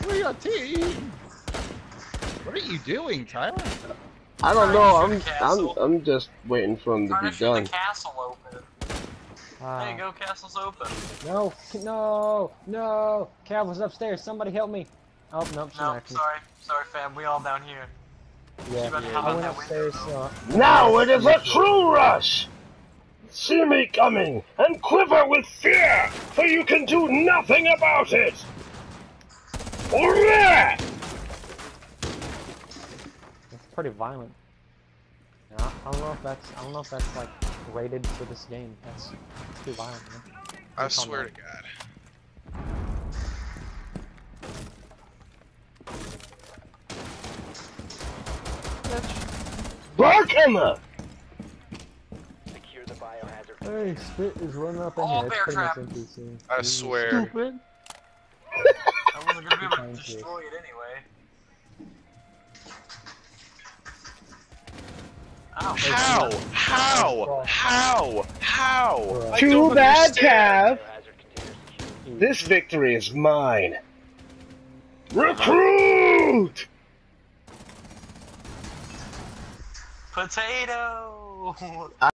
We got team. What are you doing, Tyler? I don't know. I'm just waiting for him to be done. The castle open. There you go, castle's open. No, no, no! Cav was upstairs. Somebody help me! Oh nope, she's not. Sorry, fam. We all down here. Yeah, I went upstairs. Now it is a true rush. See me coming and quiver with fear, for you can do nothing about it. Hooray! It's pretty violent. Yeah, I don't know if that's like rated for this game. That's too violent, man. I swear to God. Barkhammer! Secure the biohazard. Hey, Spit is running up in Oh, here. bear It's trap. pretty much NPC. I swear. Stupid. I wasn't gonna be able to destroy it anyway. Ow. How? I Too don't bad, understand. Cav. This victory is mine. Recruit! Potato!